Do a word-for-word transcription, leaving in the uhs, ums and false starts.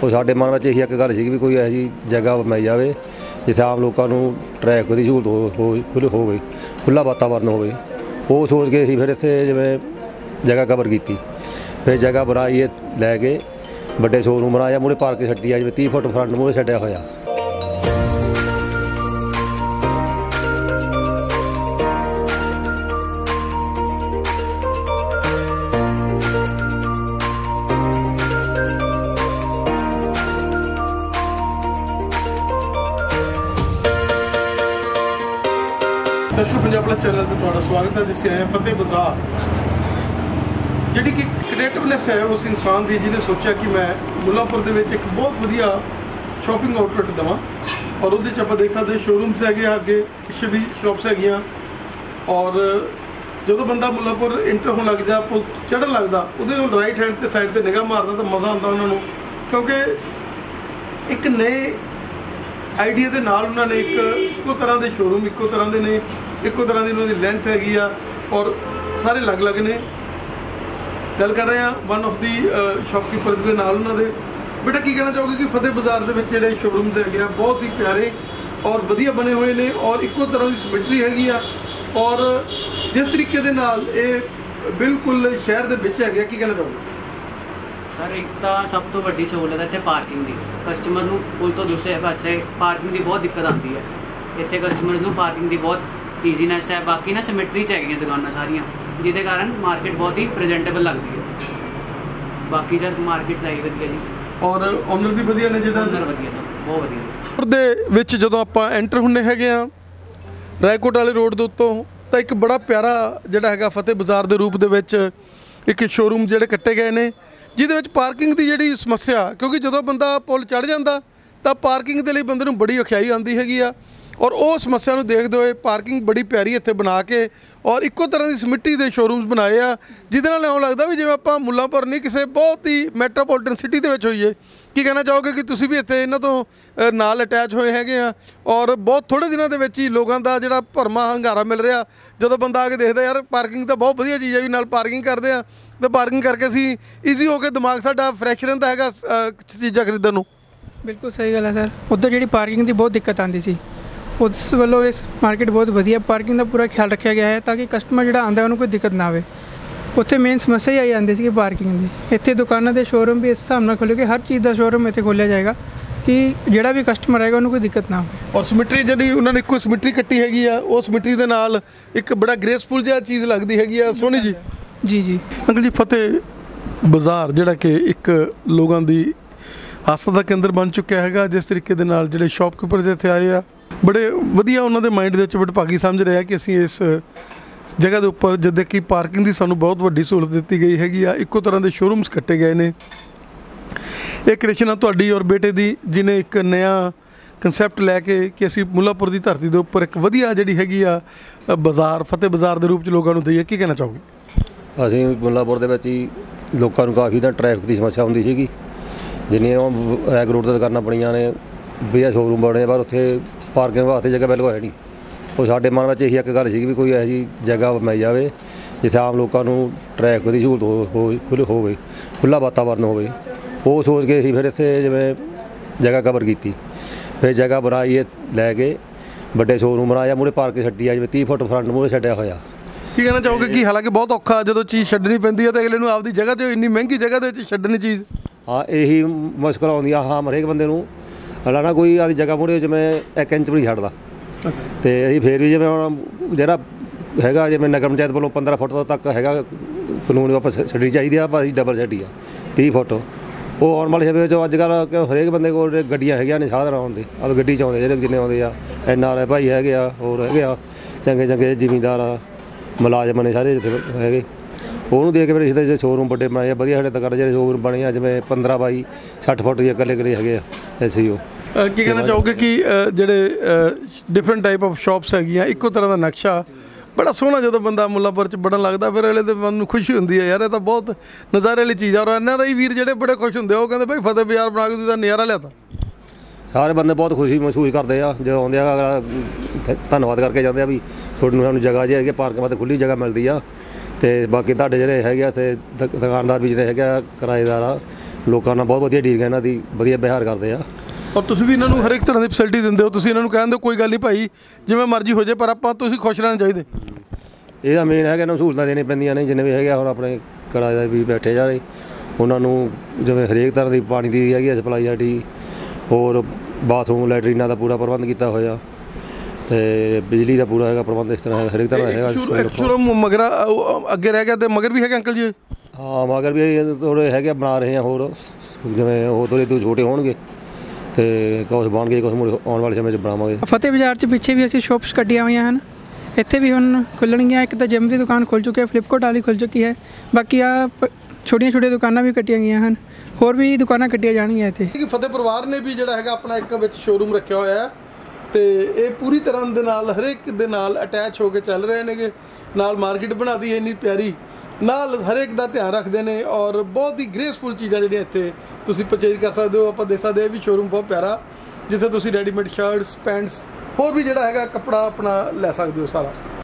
ਉਹ ਸਾਡੇ ਮਨ ਵਿੱਚ ਇਹੀ ਇੱਕ ਗੱਲ ਸੀ ਵੀ ਕੋਈ ਇਹੋ ਜਿਹੀ ਜਗ੍ਹਾ ਮਿਲ ਜਾਵੇ ਜਿੱਥੇ ਆਮ ਲੋਕਾਂ ਨੂੰ ਟਰੈਫਿਕ ਦੀ ਸਹੂਲਤ ਹੋ ਖੁੱਲ੍ਹ ਹੋਵੇ, ਖੁੱਲ੍ਹਾ ਵਾਤਾਵਰਨ ਹੋਵੇ। ਉਹ ਸੋਚ ਕੇ ਅਸੀਂ ਫਿਰ ਇੱਥੇ ਜਿਵੇਂ ਜਗ੍ਹਾ ਕਵਰ ਕੀਤੀ, ਫਿਰ ਜਗ੍ਹਾ ਬਣਾਈ ਲੈ ਕੇ ਵੱਡੇ ਸ਼ੋਰੂਮ ਬਣਾਇਆ, ਮੂਹਰੇ ਪਾਰਕਿੰਗ ਛੱਡੀ ਆ, ਜਿਵੇਂ ਤੀਹ ਫੁੱਟ ਫਰੰਟ ਮੂਹਰੇ ਛੱਡਿਆ ਹੋਇਆ। दर्शक पंजाब प्लस चैनल से थोड़ा स्वागत है। जिससे आए फतेह बाजार जी कि क्रिएटिवनैस है उस इंसान की जिन्हें सोचा कि मैं मुल्लापुर के एक बहुत वधिया शॉपिंग आउटलेट देवां। और वो आप देख सकते शोरूम्स है अगे पिछे भी शॉप्स है। और जो बंदा मुल्लापुर इंटर होने लग जा पुल चढ़न लगता वो राइट हैंड से साइड से निगाह मारता तो मज़ा आता उन्होंने, क्योंकि एक नए आइडिया के नाल उन्होंने एक इक्को तरह के शोरूम इक्को तरह के ने इक्को तरह की उन्होंने लेंथ हैगी आ और सारे अलग अलग ने। गल कर रहे हैं वन ऑफ दी शॉपकीपर्स के नाल उन्होंने। बेटा की कहना चाहोगे कि फतेह बाजार के जोड़े शोरूम्स है बहुत ही प्यारे और वधिया बने हुए हैं और इक्को तरह की सिमेट्री हैगी आ और जिस तरीके दे नाल ये बिल्कुल शहर के विच है, की कहना चाहोगे? सर एक तो सब तो वड्डी सहूलत है इत्थे पार्किंग की। कस्टमर नूं पुल तो दूसरे पासे पार्किंग की बहुत दिक्कत आती है। इत्थे कस्टमर्स नूं पार्किंग की बहुत ईजीनैस है। बाकी ना सिमेट्री च हैगियां दुकानां सारियां, जिहदे कारण मार्केट बहुत ही प्रेजेंटेबल लगती है। बाकी सर मार्केट लाई वधिया जी और ओनर भी वधिया ने, जिहड़ा ओनर वधिया सर बहुत वधिया। दे विच जदों आपां एंटर हुंदे हैगे आ रायकोट वाले रोड दे उत्तों तां एक बड़ा प्यारा जिहड़ा हैगा फतेह बाजार दे रूप दे विच एक शोरूम जिहड़े कट्टे गए ने, जिहदे विच पार्किंग की जिहड़ी समस्या, क्योंकि जो बंदा पुल चढ़ जाता तो पार्किंग के लिए बंदे नूं बड़ी औखियाई आती हैगी आ। और वो समस्या नूं देखते हुए पार्किंग बड़ी प्यारी इत्थे बना के और इक्को तरह की सिमिट्री के शोरूम्स बनाए आ, जिहदे नाल इउं लगदा भी जिवें आपां मुल्लांपुर नहीं किसी बहुत ही मैट्रोपोलिटन सिटी दे विच होईए। की कहना चाहोगे कि तुसीं भी इत्थे इन्हां तों नाल अटैच होए हैगे आ और बहुत थोड़े दिनों दे विच ही लोगों का जिहड़ा भरमा हंगारा मिल रहा, जदों बंदा आके देखदा यार पार्किंग तो बहुत वधिया चीज़ है, भी नाल पार्किंग करदे आ तो पार्किंग करके असीं ईजी हो के दिमाग साडा फ्रैश रहिंदा हैगा चीज़ां खरीदण नूं। बिल्कुल सही गल है सर। उधर जी पार्किंग की बहुत दिक्कत आती सी, उस वालों इस मार्केट बहुत वधिया पार्किंग का पूरा ख्याल रखा गया है ताकि कस्टमर जो आता उन्होंने कोई दिक्कत ना आए। उत्थे मेन समस्या ही आई आती सी पार्किंग की। इतने दुकानों के शोरूम भी इस हिसाब से खोले कि हर चीज़ का शोरूम इतने खोलिया जाएगा कि जोड़ा भी कस्टमर आएगा उन्होंने कोई दिक्कत ना आए। और सिमिट्री जी उन्होंने एक सिमिट्री कट्टी हैगी आ, उस सिमिट्री के नाल एक बड़ा ग्रेसफुल जिहा चीज़ लगती हैगी आ। सोनी जी जी जी अंकल जी, फतेह बाजार जिहड़ा कि एक लोगों की आस्था का केंद्र बन चुका है। जिस तरीके दे नाल जिहड़े शॉपकीपर्स इत्थे आए आ बड़े वधिया उन्होंने माइंड दे वडभागी समझ रहे हैं कि असीं इस जगह के उपर जिद्दां कि पार्किंग की सानूं बहुत वड्डी सहूलत दी गई हैगी आ, इक्को तरह के शोरूम्स कट्टे गए ने। एक क्रिएशन आ तुहाडी और बेटे दी, जिन्हें एक नया कंसैप्ट लैके कि असीं मुल्लापुर की धरती के उपर एक वधिया जिहड़ी हैगी आ बाजार फतेह बाजार के रूप च लोगों नूं दईए। की कहना चाहोगे? ਅਸੀਂ ਮੁੱਲਾਂਪੁਰ ਦੇ ਵਿੱਚ ਹੀ ਲੋਕਾਂ ਨੂੰ ਕਾਫੀ ਤਾਂ ਟ੍ਰੈਫਿਕ ਦੀ ਸਮੱਸਿਆ ਹੁੰਦੀ ਸੀਗੀ, ਜਿੰਨੀਆਂ ਉਹ ਰੈਕ ਰੋਡ 'ਤੇ ਦੁਕਾਨਾਂ ਬਣੀਆਂ ਨੇ ਵਧੀਆ ਸ਼ੋਰੂਮ ਬਣੇ ਪਰ ਉੱਥੇ ਪਾਰਕਿੰਗ ਵਾਸਤੇ ਜਗ੍ਹਾ ਬਿਲਕੁਲ ਹੈ ਨਹੀਂ। ਉਹ ਸਾਡੇ ਮਨ ਵਿੱਚ ਇਹੀ ਇੱਕ ਗੱਲ ਸੀ ਵੀ ਕੋਈ ਇਹੋ ਜਿਹੀ ਜਗ੍ਹਾ ਮਿਲ ਜਾਵੇ ਜਿੱਥੇ ਆਮ ਲੋਕਾਂ ਨੂੰ ਟਰੈਫਿਕ ਦੀ ਸਹੂਲਤ ਹੋ ਖੁੱਲ੍ਹ ਹੋਵੇ, ਖੁੱਲ੍ਹਾ ਵਾਤਾਵਰਨ ਹੋਵੇ। ਉਹ ਸੋਚ ਕੇ ਅਸੀਂ ਫਿਰ ਇੱਥੇ ਜਿਵੇਂ ਜਗ੍ਹਾ ਕਵਰ ਕੀਤੀ, ਫਿਰ ਜਗ੍ਹਾ ਬਣਾਈ ਲੈ ਕੇ ਵੱਡੇ ਸ਼ੋਰੂਮ ਬਣਾਇਆ, ਮੂਹਰੇ ਪਾਰਕਿੰਗ ਛੱਡੀ ਆ, ਜਿਵੇਂ ਤੀਹ ਫੁੱਟ ਫਰੰਟ ਮੂਹਰੇ ਛੱਡਿਆ ਹੋਇਆ। की कहना चाहोगे कि हालांकि बहुत औखा जो चीज़ छड्डनी पैंदी है तो अगले नूं आपदी जगह तो इन्नी महंगी जगह दे विच छड्डनी चीज़ हाँ यही मुश्किल आउंदी आ। हाँ हरेक बंदे नूं हलाना कोई आदी जगह मूहरे जिवें एक इंच भी नहीं छड्डदा ते असीं फिर भी जिवें हुण जिहड़ा हैगा जिवें नगर पंचायत वालों पंद्रह फुट तक हैगा कानून वापस छड्डनी चाहिदी आ, पर असीं डबल छड्डी आ तीह फुट। वो आउण वाले समय चो अजकल हरेक बंदे कोल गड्डियां हैगियां ने साधन आउण दे, अब गड्डी च आउंदे जिहड़े जिन्ने आउंदे आ एन आर आई भाई हैगे आ, होर हैगे आ चंगे चंगे जिमींदार आ मुलाजम ने सारे जिथे है। ਉਹਨੂੰ ਦੇਖ ਕੇ ਫਿਰ ਇਸ ਦੇ ਸ਼ੋਰੂਮ ਵੱਡੇ ਬਣਾਏ ਆ ਵਧੀਆ। ਸਾਡੇ ਦੁਕਾਨ ਜਿਹੜੇ ਸ਼ੋਰੂਮ ਬਣੇ ਆ ਜਿਵੇਂ ਪੰਦਰਾਂ ਬਾਈ ਸੱਠ ਫੁੱਟ ਦੇ ਇਕੱਲੇ ਇਕੱਲੇ ਹੈਗੇ ਆ ਐਸੇ ਹੀ। ਉਹ ਕੀ ਕਹਿਣਾ ਚਾਹੋਗੇ ਕਿ ਜਿਹੜੇ ਡਿਫਰੈਂਟ ਟਾਈਪ ਆਫ ਸ਼ਾਪਸ ਹੈਗੀਆਂ ਇੱਕੋ ਤਰ੍ਹਾਂ ਦਾ ਨਕਸ਼ਾ बड़ा सोहना जो बंदा मुल्लापुर च बढ़न लगता फिर अगले तो मन खुशी होंगी है यार ये तो बहुत नज़ारे वाली चीज़ है। और एन आर आई वीर जो बड़े खुश होंगे वो कहते भाई फतेह बाजार बना के तुझा नज़ारा लिया। सारे बंदे बहुत खुशी महसूस करते हैं जो आते धन्यवाद करके जाते हैं भी थोड़ी सानू जगह जी है पार्क वास्ते खुली जगह मिलती है। तो ਤੇ ਬਾਕੀ ਤੁਹਾਡੇ ਜਿਹੜੇ ਹੈਗੇ ਆ ਇੱਥੇ ਦੁ- ਦੁਕਾਨਦਾਰ ਵੀ ਜਿਹੜੇ ਹੈਗੇ ਆ ਕਿਰਾਏਦਾਰ ਆ, ਲੋਕਾਂ ਨਾਲ ਬਹੁਤ ਵਧੀਆ ਡੀਲ ਇਹਨਾਂ ਦੀ ਵਧੀਆ ਵਿਹਾਰ ਕਰਦੇ ਆ। ਔਰ ਤੁਸੀਂ ਵੀ ਇਹਨਾਂ ਨੂੰ ਹਰ ਇੱਕ ਤਰ੍ਹਾਂ ਦੀ ਫੈਸਿਲਿਟੀ ਦਿੰਦੇ ਹੋ। ਤੁਸੀਂ ਇਹਨਾਂ ਨੂੰ ਕਹਿੰਦੇ ਹੋ ਕੋਈ ਗੱਲ ਨਹੀਂ ਭਾਈ, ਜਿਵੇਂ ਮਰਜ਼ੀ ਹੋ ਜਾਏ, ਪਰ ਆਪਾਂ ਤੁਸੀਂ ਖੁਸ਼ ਰਹਿਣਾ ਚਾਹੀਦੇ। ਇਹਦਾ ਮੇਨ ਹੈਗਾ ਇਹਨਾਂ ਨੂੰ ਸਹੂਲਤਾਂ ਦੇਣੀਆਂ ਪੈਂਦੀਆਂ ਨੇ, ਜਿੰਨੇ ਵੀ ਹੈਗੇ ਆ। ਹੁਣ ਆਪਣੇ ਕਿਰਾਏਦਾਰ ਵੀ ਬੈਠੇ ਜਾ ਰਹੇ, ਉਹਨਾਂ ਨੂੰ ਜਿਵੇਂ ਹਰੇਕ ਤਰ੍ਹਾਂ ਦੀ ਪਾਣੀ ਦੀ ਹੈਗੀ ਆ ਸਪਲਾਈ ਸਾਡੀ, ਹੋਰ ਬਾਥਰੂਮ ਲੈਟਰੀਨਾਂ ਦਾ ਪੂਰਾ ਪ੍ਰਬੰਧ ਕੀਤਾ ਹੋਇਆ, ਤੇ ਬਿਜਲੀ ਦਾ ਪੂਰਾ ਹੈਗਾ ਪ੍ਰਬੰਧ। ਇਸ ਤਰ੍ਹਾਂ ਹਰੇਕ ਤਰ੍ਹਾਂ ਦਾ ਹੈਗਾ। ਸ਼ੋਰੂਮ ਮਗਰਾ ਉਹ ਅੱਗੇ ਰਹਿ ਗਿਆ ਤੇ ਮਗਰ ਵੀ ਹੈਗਾ ਅੰਕਲ ਜੀ? ਹਾਂ, ਮਗਰ ਵੀ ਥੋੜ੍ਹੇ ਹੈਗੇ ਆ, ਬਣਾ ਰਹੇ ਆ ਹੋਰ, ਜਿਵੇਂ ਉਹ ਥੋੜ੍ਹੇ ਤੋਂ ਛੋਟੇ ਹੋਣਗੇ ਤੇ ਕੁਛ ਬਣ ਗਏ, ਕੁਛ ਮੁੜ ਆਉਣ ਵਾਲੇ ਸਮੇਂ 'ਚ ਬਣਾਵਾਂਗੇ। ਫਤਿਹ ਬਾਜ਼ਾਰ 'ਚ ਪਿੱਛੇ ਵੀ ਅਸੀਂ ਸ਼ੋਪਸ ਕੱਢੀਆਂ ਹੋਈਆਂ ਹਨ, ਇੱਥੇ ਵੀ ਹੁਣ ਖੁੱਲਣਗੀਆਂ। ਇੱਕ ਤਾਂ ਜਿਮ ਦੀ ਦੁਕਾਨ ਖੁੱਲ੍ਹ ਚੁੱਕੀ ਹੈ, ਫਲਿੱਪਕਾਰਟ ਵਾਲੀ ਖੁੱਲ੍ਹ ਚੁੱਕੀ ਹੈ, ਬਾਕੀ ਆ ਛੋਟੀਆਂ ਛੋਟੀਆਂ ਦੁਕਾਨਾਂ ਵੀ ਕੱਟੀਆਂ ਗਈਆਂ ਹਨ, ਹੋਰ ਵੀ ਦੁਕਾਨਾਂ ਕੱਟੀਆਂ ਜਾਣਗੀਆਂ ਇੱਥੇ। ਕਿ ਫਤਿਹ ਪਰਿਵਾਰ ਨੇ ਵੀ ਜਿਹੜਾ ਹੈਗਾ ਆਪਣਾ ਇੱਕ ਵਿੱਚ ਸ਼ੋਰੂਮ ਰੱਖਿਆ ਹੋਇਆ ਹੈ, ਤੇ ਇਹ ਪੂਰੀ ਤਰ੍ਹਾਂ ਦੇ ਨਾਲ ਹਰੇਕ ਦੇ ਨਾਲ ਅਟੈਚ ਹੋ ਕੇ ਚੱਲ ਰਹੇ ਨੇਗੇ। ਨਾਲ ਮਾਰਕੀਟ ਬਣਾਦੀ ਹੈ ਇੰਨੀ ਪਿਆਰੀ, ਨਾਲ ਹਰੇਕ ਦਾ ਧਿਆਨ ਰੱਖਦੇ ਨੇ, ਔਰ ਬਹੁਤ ਹੀ ਗ੍ਰੇਸਫੁਲ ਚੀਜ਼ਾਂ ਜਿਹੜੀਆਂ ਇੱਥੇ ਤੁਸੀਂ ਪਰਚੇਜ ਕਰ ਸਕਦੇ ਹੋ। ਆਪਾਂ ਦੇਖ ਸਕਦੇ ਹਾਂ ਵੀ ਸ਼ੋਰੂਮ ਬਹੁਤ ਪਿਆਰਾ, ਜਿੱਥੇ ਤੁਸੀਂ ਰੈਡੀਮੇਡ ਸ਼ਰਟਸ, ਪੈਂਟਸ, ਹੋਰ ਵੀ ਜਿਹੜਾ ਹੈਗਾ ਕੱਪੜਾ ਆਪਣਾ ਲੈ ਸਕਦੇ ਹੋ ਸਾਰਾ।